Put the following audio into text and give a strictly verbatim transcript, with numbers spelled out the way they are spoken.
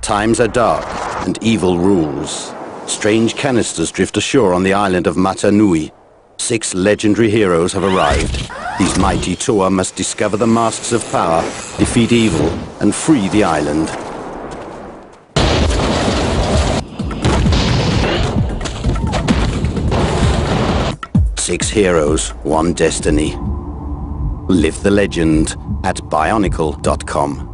Times are dark and evil rules. Strange canisters drift ashore on the island of Mata Nui. Six legendary heroes have arrived. These mighty Toa must discover the masks of power, defeat evil, and free the island. Six heroes, one destiny. Live the legend at bionicle dot com.